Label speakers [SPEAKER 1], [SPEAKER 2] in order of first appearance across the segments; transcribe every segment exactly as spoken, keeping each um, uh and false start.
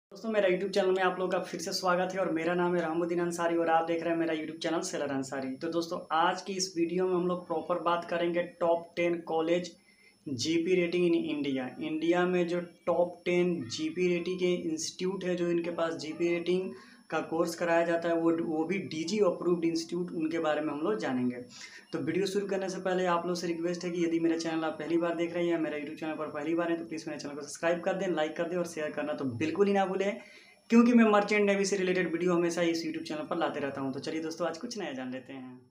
[SPEAKER 1] दोस्तों मेरा YouTube channel में आप लोगों का फिर से स्वागत है और मेरा नाम है रामुद्दीन अंसारी और आप देख रहे हैं मेरा यूट्यूब चैनल सेलर अंसारी। तो दोस्तों आज की इस वीडियो में हम लोग प्रॉपर बात करेंगे top ten college GP rating in India. India में जो टॉप टेन जीपी रेटिंग के इंस्टीट्यूट है, जो इनके पास जीपी रेटिंग का कोर्स कराया जाता है, वो वो भी डीजी अप्रूव्ड इंस्टीट्यूट, उनके बारे में हम लोग जानेंगे। तो वीडियो शुरू करने से पहले आप लोग से रिक्वेस्ट है कि यदि मेरा चैनल आप पहली बार देख रहे हैं या मेरा यूट्यूब चैनल पर पहली बार है तो प्लीज़ मेरे चैनल को सब्सक्राइब कर दें, लाइक कर दें और शेयर करना तो बिल्कुल ही ना भूलें, क्योंकि मैं मर्चेंट नेवी से रिलेटेड वीडियो हमेशा इस यूट्यूब चैनल पर लाते रहता हूं। तो चलिए दोस्तों आज कुछ नया जान लेते हैं।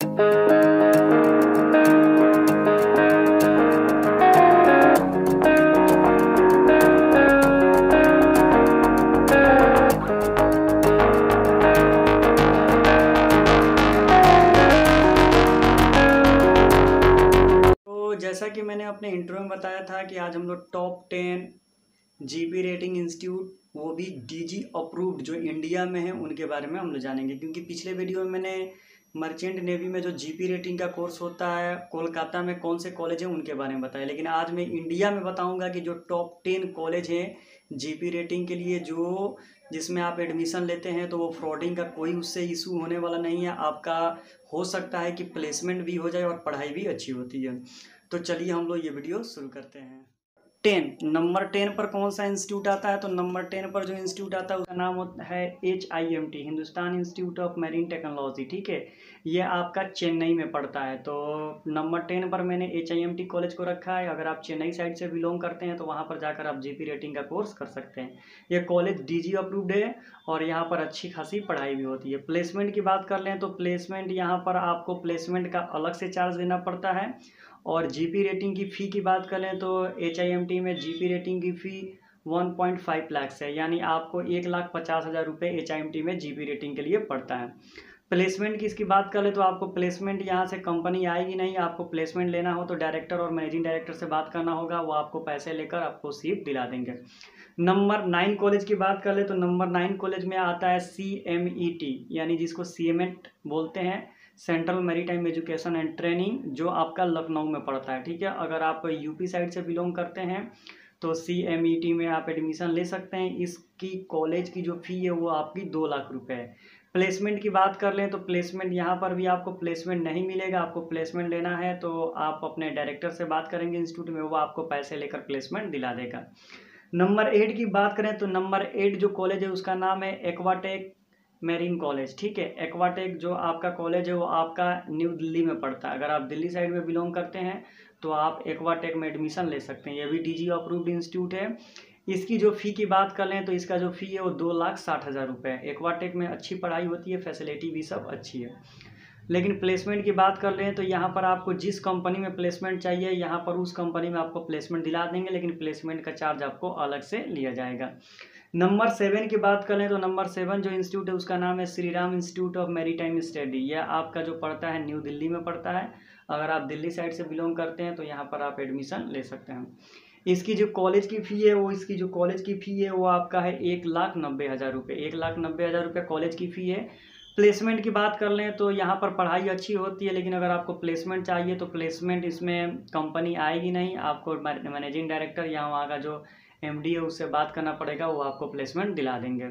[SPEAKER 1] तो जैसा कि मैंने अपने इंट्रो में बताया था कि आज हम लोग top ten GP rating institute, वो भी डीजी अप्रूव्ड जो इंडिया में है, उनके बारे में हम लोग जानेंगे। क्योंकि पिछले वीडियो में मैंने मर्चेंट नेवी में जो जीपी रेटिंग का कोर्स होता है कोलकाता में कौन से कॉलेज हैं उनके बारे में बताया, लेकिन आज मैं इंडिया में बताऊंगा कि जो टॉप टेन कॉलेज हैं जीपी रेटिंग के लिए, जो जिसमें आप एडमिशन लेते हैं तो वो फ्रॉडिंग का कोई उससे इशू होने वाला नहीं है। आपका हो सकता है कि प्लेसमेंट भी हो जाए और पढ़ाई भी अच्छी होती है। तो चलिए हम लोग ये वीडियो शुरू करते हैं। टेन नंबर टेन पर कौन सा इंस्टीट्यूट आता है? तो नंबर टेन पर जो इंस्टीट्यूट आता है उसका नाम होता है H I M T, Hindustan institute of marine technology. ठीक है, ये आपका चेन्नई में पड़ता है। तो नंबर टेन पर मैंने H I M T college को रखा है। अगर आप चेन्नई साइड से बिलोंग करते हैं तो वहाँ पर जाकर आप जीपी रेटिंग का कोर्स कर सकते हैं। ये कॉलेज डीजी अप्रूव्ड है और यहाँ पर अच्छी खासी पढ़ाई भी होती है। प्लेसमेंट की बात कर लें तो प्लेसमेंट यहाँ पर आपको प्लेसमेंट का अलग से चार्ज देना पड़ता है। और जीपी रेटिंग की फ़ी की बात करें तो एच आई एम टी में जीपी रेटिंग की fee one point five lakh है, यानी आपको एक लाख पचास हज़ार रुपये एच आई एम टी में जीपी रेटिंग के लिए पड़ता है। प्लेसमेंट की इसकी बात करें तो आपको प्लेसमेंट यहाँ से कंपनी आएगी नहीं। आपको प्लेसमेंट लेना हो तो डायरेक्टर और मैनेजिंग डायरेक्टर से बात करना होगा, वो आपको पैसे लेकर आपको सीट दिला देंगे। नंबर नाइन कॉलेज की बात कर ले तो नंबर नाइन कॉलेज में आता है सी एम ई टी, यानी जिसको सी एम एट बोलते हैं, central maritime education and training, जो आपका लखनऊ में पड़ता है। ठीक है, अगर आप यूपी साइड से बिलोंग करते हैं तो सी एम ई टी में आप एडमिशन ले सकते हैं। इसकी कॉलेज की जो फ़ी है वो आपकी दो लाख रुपए है। प्लेसमेंट की बात कर लें तो प्लेसमेंट यहाँ पर भी आपको प्लेसमेंट नहीं मिलेगा। आपको प्लेसमेंट लेना है तो आप अपने डायरेक्टर से बात करेंगे इंस्टीट्यूट में, वो आपको पैसे लेकर प्लेसमेंट दिला देगा। नंबर एट की बात करें तो नंबर एट जो कॉलेज है उसका नाम है एक्वाटेक मैरीन कॉलेज। ठीक है, एक्वाटेक जो आपका कॉलेज है वो आपका न्यू दिल्ली में पड़ता है। अगर आप दिल्ली साइड में बिलोंग करते हैं तो आप एक्वाटेक में एडमिशन ले सकते हैं। ये भी डीजी अप्रूव्ड इंस्टीट्यूट है। इसकी जो फ़ी की बात कर लें तो इसका जो फ़ी है वो दो लाख साठ हज़ार रुपये है। एक्वाटेक में अच्छी पढ़ाई होती है, फैसिलिटी भी सब अच्छी है। लेकिन प्लेसमेंट की बात कर लें तो यहाँ पर आपको जिस कंपनी में प्लेसमेंट चाहिए यहाँ पर उस कंपनी में आपको प्लेसमेंट दिला देंगे, लेकिन प्लेसमेंट का चार्ज आपको अलग से लिया जाएगा। नंबर सेवन की बात करें तो नंबर सेवन जो इंस्टीट्यूट है उसका नाम है Shri Ram institute of maritime study. यह आपका जो पड़ता है न्यू दिल्ली में पड़ता है। अगर आप दिल्ली साइड से बिलोंग करते हैं तो यहाँ पर आप एडमिशन ले सकते हैं। इसकी जो कॉलेज की फ़ी है वो इसकी जो कॉलेज की फ़ी है वो आपका है एक लाख नब्बे हज़ार रुपये। एक लाख नब्बे हज़ार रुपये कॉलेज की फ़ी है। प्लेसमेंट की बात कर लें तो यहाँ पर पढ़ाई अच्छी होती है, लेकिन अगर आपको प्लेसमेंट चाहिए तो प्लेसमेंट इसमें कंपनी आएगी नहीं। आपको मैनेजिंग डायरेक्टर या वहाँ का जो एम डी है उससे बात करना पड़ेगा, वो आपको प्लेसमेंट दिला देंगे।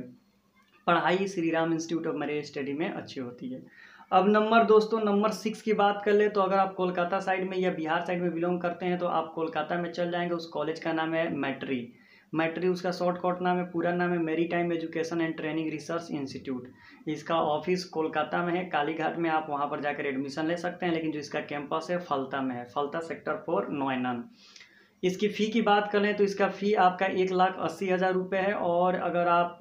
[SPEAKER 1] पढ़ाई Shri Ram institute of maritime study में अच्छी होती है। अब नंबर दोस्तों नंबर सिक्स की बात कर ले तो अगर आप कोलकाता साइड में या बिहार साइड में बिलोंग करते हैं तो आप कोलकाता में चल जाएंगे। उस कॉलेज का नाम है मैट्री। मैट्री उसका शॉर्ट कट नाम है, पूरा नाम है maritime education and training research institute. इसका ऑफिस कोलकाता में है, कालीघाट में। आप वहाँ पर जाकर एडमिशन ले सकते हैं, लेकिन जो इसका कैंपस है फलता में है, फलता सेक्टर फोर नोएडा। इसकी फ़ी की बात करें तो इसका फ़ी आपका एक लाख अस्सी हज़ार रुपये है। और अगर आप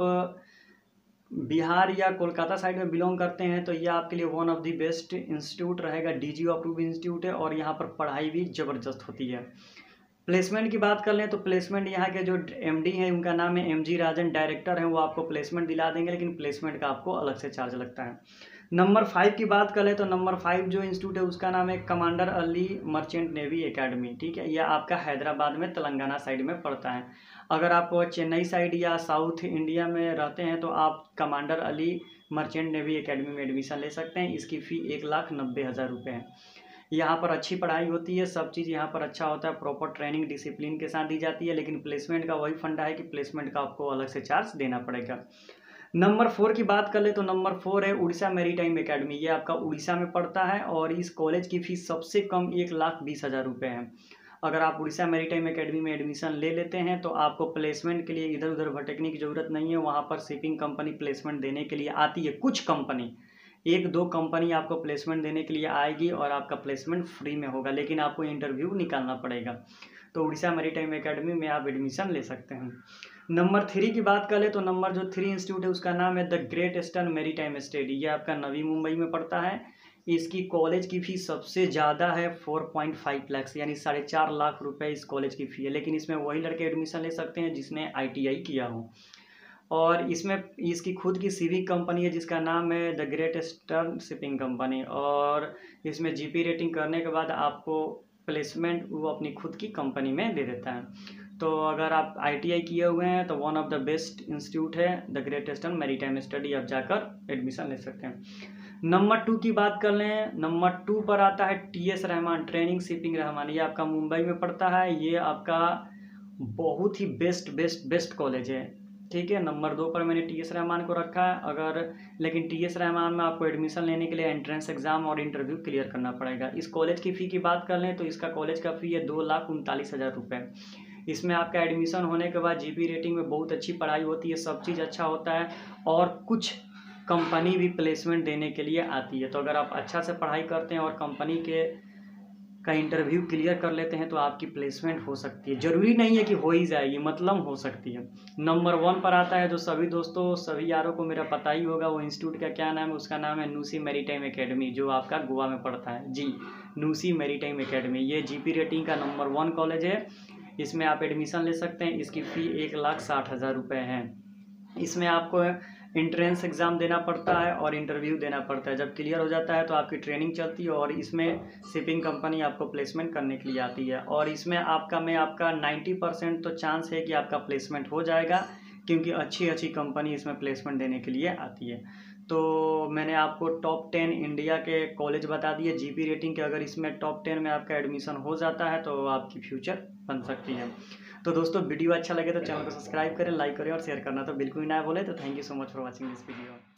[SPEAKER 1] बिहार या कोलकाता साइड में बिलोंग करते हैं तो यह आपके लिए one of the best institute रहेगा। डीजी अप्रूव इंस्टीट्यूट है और यहाँ पर पढ़ाई भी ज़बरदस्त होती है। प्लेसमेंट की बात कर लें तो प्लेसमेंट यहाँ के जो एमडी हैं उनका नाम है एम जी राजन, डायरेक्टर हैं, वो आपको प्लेसमेंट दिला देंगे, लेकिन प्लेसमेंट का आपको अलग से चार्ज लगता है। नंबर फाइव की बात करें तो नंबर फाइव जो इंस्टीट्यूट है उसका नाम है commander Ali merchant navy academy. ठीक है, यह आपका हैदराबाद में तेलंगाना साइड में पड़ता है। अगर आप चेन्नई साइड या साउथ इंडिया में रहते हैं तो आप commander Ali merchant navy academy में एडमिशन ले सकते हैं। इसकी फ़ी एक लाख नब्बे हज़ार रुपये है। यहाँ पर अच्छी पढ़ाई होती है, सब चीज़ यहाँ पर अच्छा होता है, प्रॉपर ट्रेनिंग डिसिप्लिन के साथ दी जाती है। लेकिन प्लेसमेंट का वही फंडा है कि प्लेसमेंट का आपको अलग से चार्ज देना पड़ेगा। नंबर फोर की बात कर ले तो नंबर फोर है उड़ीसा मैरीटाइम एकेडमी। ये आपका उड़ीसा में पड़ता है और इस कॉलेज की फ़ीस सबसे कम एक लाख बीस हज़ार रुपये है। अगर आप उड़ीसा मैरीटाइम एकेडमी में एडमिशन ले लेते हैं तो आपको प्लेसमेंट के लिए इधर उधर भटकने की ज़रूरत नहीं है। वहाँ पर शिपिंग कंपनी प्लेसमेंट देने के लिए आती है, कुछ कंपनी, एक दो कंपनी आपको प्लेसमेंट देने के लिए आएगी और आपका प्लेसमेंट फ्री में होगा, लेकिन आपको इंटरव्यू निकालना पड़ेगा। तो उड़ीसा मैरीटाइम एकेडमी में आप एडमिशन ले सकते हैं। नंबर थ्री की बात करें तो नंबर जो थ्री इंस्टीट्यूट है उसका नाम है the great eastern maritime study. ये आपका नवी मुंबई में पड़ता है। इसकी कॉलेज की फ़ीस सबसे ज़्यादा है फोर पॉइंट फाइव लाख, यानी साढ़े चार लाख रुपए इस कॉलेज की फ़ी है। लेकिन इसमें वही लड़के एडमिशन ले सकते हैं जिसने आई टी आई किया हो। और इसमें इसकी खुद की शिपिंग कंपनी है जिसका नाम है the great eastern shipping company. और इसमें जी पी रेटिंग करने के बाद आपको प्लेसमेंट वो अपनी खुद की कंपनी में दे देता है। तो अगर आप आई टी आई किए हुए हैं तो one of the best institute है the great eastern maritime study, आप जाकर एडमिशन ले सकते हैं। नंबर टू की बात कर लें, नंबर टू पर आता है T S Rahman training shipping Rahman. ये आपका मुंबई में पड़ता है। ये आपका बहुत ही बेस्ट बेस्ट बेस्ट कॉलेज है, ठीक है। नंबर दो पर मैंने टी एस रहमान को रखा है। अगर लेकिन टी एस रहमान में आपको एडमिशन लेने के लिए एंट्रेंस एग्जाम और इंटरव्यू क्लियर करना पड़ेगा। इस कॉलेज की फ़ी की बात कर लें तो इसका कॉलेज का फ़ी है दो लाख उनतालीस हज़ार रुपये। इसमें आपका एडमिशन होने के बाद जी पी रेटिंग में बहुत अच्छी पढ़ाई होती है, सब चीज़ अच्छा होता है और कुछ कंपनी भी प्लेसमेंट देने के लिए आती है। तो अगर आप अच्छा से पढ़ाई करते हैं और कंपनी के का इंटरव्यू क्लियर कर लेते हैं तो आपकी प्लेसमेंट हो सकती है। ज़रूरी नहीं है कि हो ही जाएगी, मतलब हो सकती है। नंबर वन पर आता है जो सभी दोस्तों सभी यारों को मेरा पता ही होगा, वो इंस्टीट्यूट का क्या नाम है, उसका नाम है नूसी मैरीटाइम एकेडमी, जो आपका गोवा में पड़ता है। जी, नूसी मैरीटाइम एकेडमी। ये जी पी रेटिंग का नंबर वन कॉलेज है। इसमें आप एडमिशन ले सकते हैं। इसकी फ़ी एक लाख साठ हज़ार रुपये है। इसमें आपको इंट्रेंस एग्ज़ाम देना पड़ता है और इंटरव्यू देना पड़ता है। जब क्लियर हो जाता है तो आपकी ट्रेनिंग चलती है और इसमें शिपिंग कंपनी आपको प्लेसमेंट करने के लिए आती है। और इसमें आपका में आपका नाइन्टी परसेंट तो चांस है कि आपका प्लेसमेंट हो जाएगा, क्योंकि अच्छी अच्छी कंपनी इसमें प्लेसमेंट देने के लिए आती है। तो मैंने आपको टॉप टेन इंडिया के कॉलेज बता दिए जी पी रेटिंग के। अगर इसमें टॉप टेन में आपका एडमिशन हो जाता है तो आपकी फ्यूचर बन सकती है। तो दोस्तों वीडियो अच्छा लगे तो चैनल को सब्सक्राइब करें, लाइक करें और शेयर करना तो बिल्कुल ही ना भूलें। तो thank you so much for watching this video.